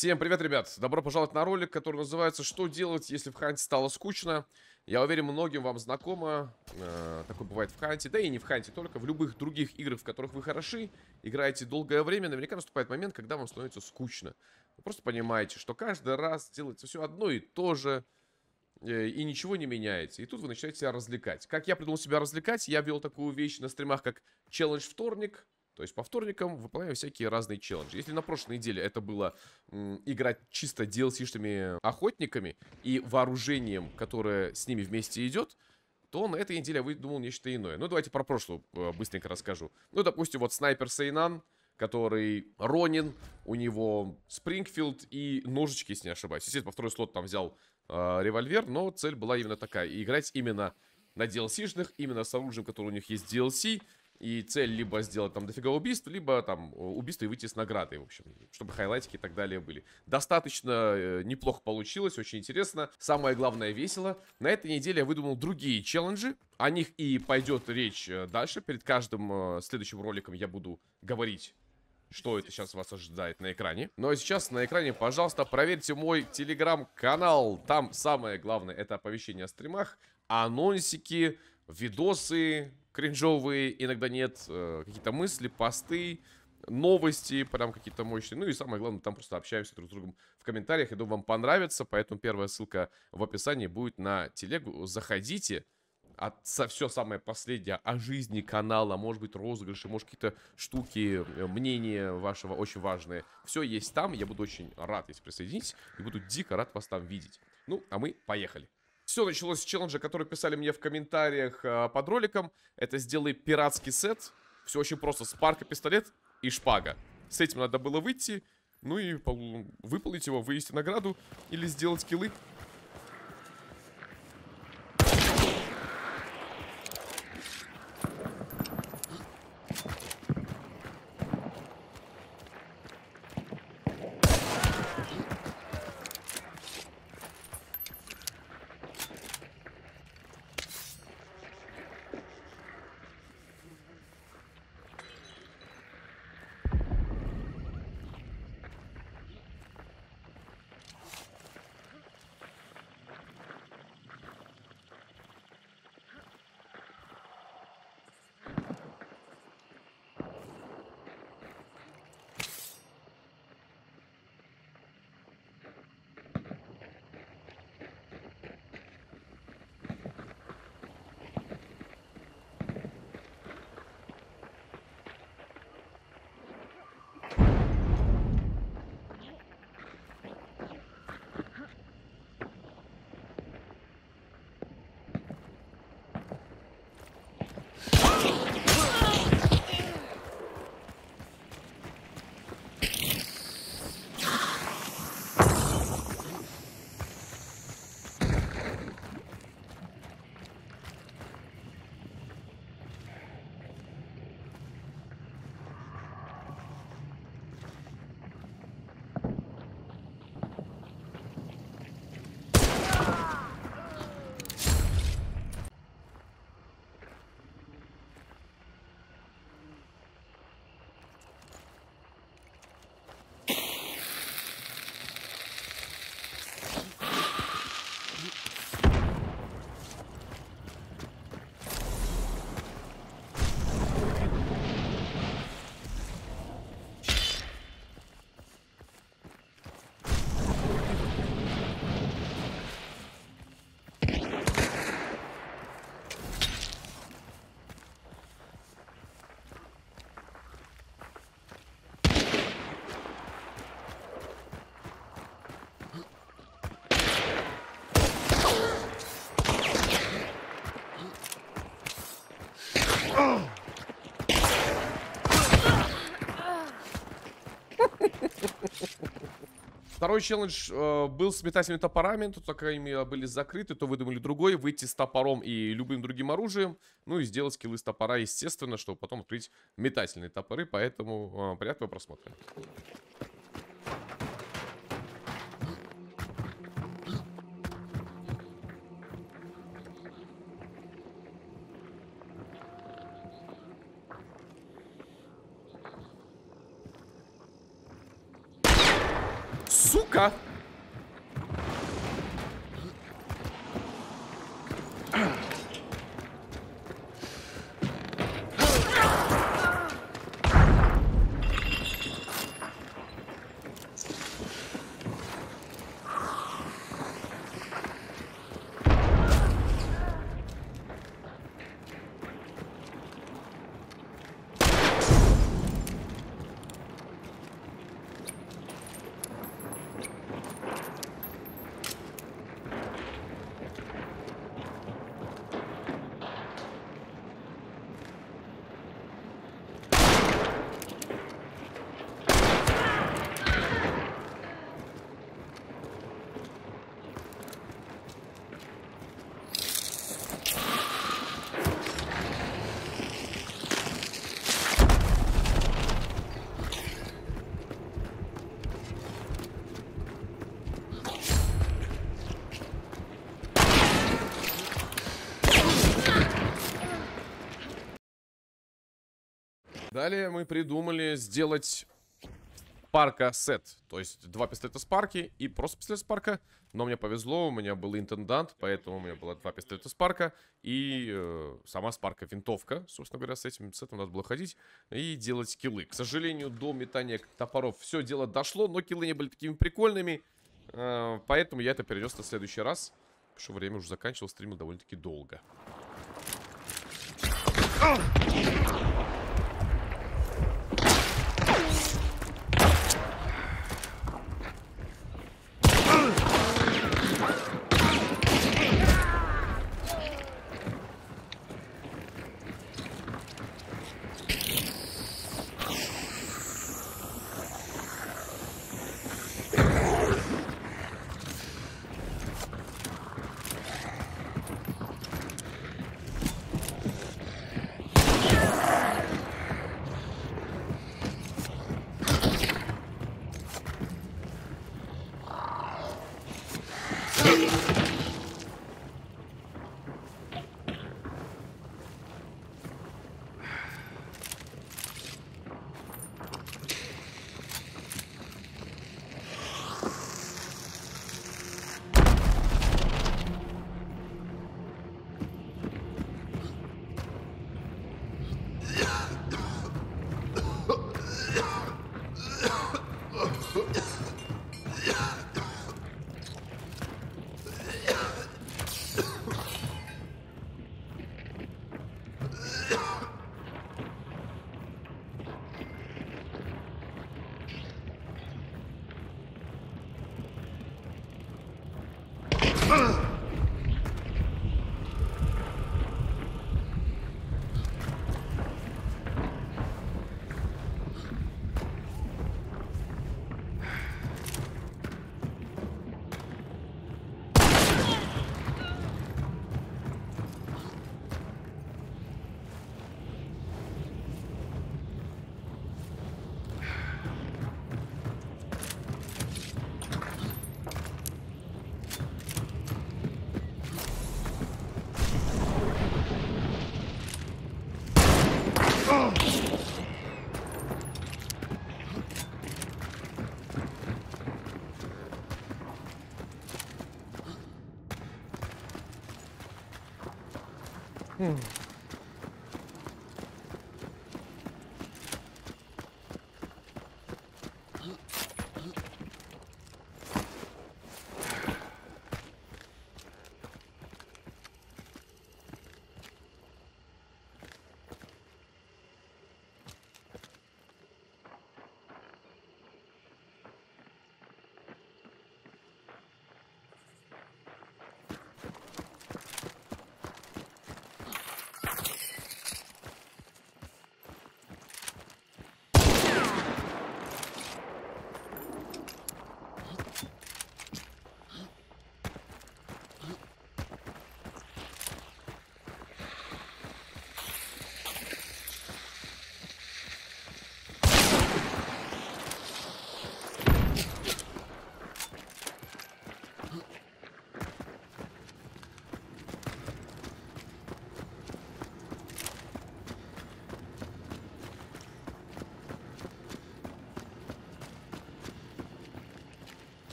Всем привет, ребят! Добро пожаловать на ролик, который называется «Что делать, если в Ханте стало скучно?». Я уверен, многим вам знакомо. Такое бывает в Ханте, да и не в Ханте, только в любых других играх, в которых вы хороши, играете долгое время, наверняка наступает момент, когда вам становится скучно. Вы просто понимаете, что каждый раз делается все одно и то же, и ничего не меняется. И тут вы начинаете себя развлекать. Как я придумал себя развлекать? Я ввел такую вещь на стримах, как челлендж вторник. То есть по вторникам выполняю всякие разные челленджи. Если на прошлой неделе это было играть чисто DLC-шными охотниками и вооружением, которое с ними вместе идет, то на этой неделе я выдумал нечто иное. Ну, давайте про прошлую быстренько расскажу. Ну, допустим, вот снайпер Сейнан, который Ронин, у него Спрингфилд и ножички, если не ошибаюсь. Естественно, во второй слот там взял револьвер, но цель была именно такая. И играть именно на DLC-шных, именно с оружием, которое у них есть DLC. И цель либо сделать там дофига убийств, либо там убийство и выйти с наградой, в общем, чтобы хайлайтики и так далее были. Достаточно неплохо получилось, очень интересно. Самое главное, весело. На этой неделе я выдумал другие челленджи. О них и пойдет речь дальше. Перед каждым следующим роликом я буду говорить, что это сейчас вас ожидает на экране. Ну а сейчас на экране, пожалуйста, проверьте мой телеграм-канал. Там самое главное — это оповещение о стримах, анонсики, видосы кринжовые, иногда нет, какие-то мысли, посты, новости прям какие-то мощные. Ну и самое главное, там просто общаемся друг с другом в комментариях. Я думаю, вам понравится, поэтому первая ссылка в описании будет на телегу. Заходите. Все самое последнее о жизни канала, может быть, розыгрыши, может, какие-то штуки, мнения вашего очень важные. Все есть там, я буду очень рад, если присоединитесь, и буду дико рад вас там видеть. Ну, а мы поехали. Все началось с челленджа, который писали мне в комментариях под роликом. Это сделай пиратский сет. Все очень просто, спарка, пистолет и шпага. С этим надо было выйти, ну и выполнить его, вывести награду или сделать киллы. Второй челлендж был с метательными топорами. Тут, пока ими были закрыты, то выдумали другой. Выйти с топором и любым другим оружием. Ну и сделать скиллы с топора, естественно, чтобы потом открыть метательные топоры. Поэтому приятного просмотра. Сука! Далее мы придумали сделать парка сет. То есть 2 пистолета Спарки и просто пистолет Спарка. Но мне повезло, у меня был интендант, поэтому у меня было 2 пистолета Спарка и сама Спарка винтовка. Собственно говоря, с этим сетом надо было ходить и делать киллы. К сожалению, до метания топоров все дело дошло, но киллы не были такими прикольными. Поэтому я это перенес на следующий раз. Потому что время уже заканчивалось, стримил довольно-таки долго.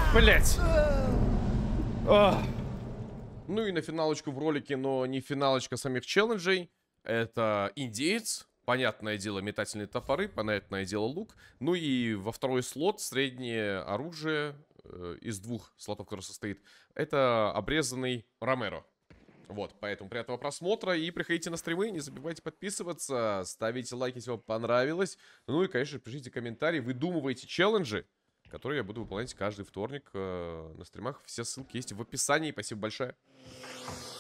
Блять. Ну и на финалочку в ролике, но не финалочка самих челленджей. Это индеец. Понятное дело, метательные топоры, понятное дело, лук. Ну и во второй слот среднее оружие из двух слотов, который состоит. Это обрезанный Ромеро. Вот, поэтому приятного просмотра и приходите на стримы, не забывайте подписываться, ставите лайки, если вам понравилось. Ну и, конечно, пишите комментарии, выдумывайте челленджи, которые я буду выполнять каждый вторник на стримах. Все ссылки есть в описании. Спасибо большое.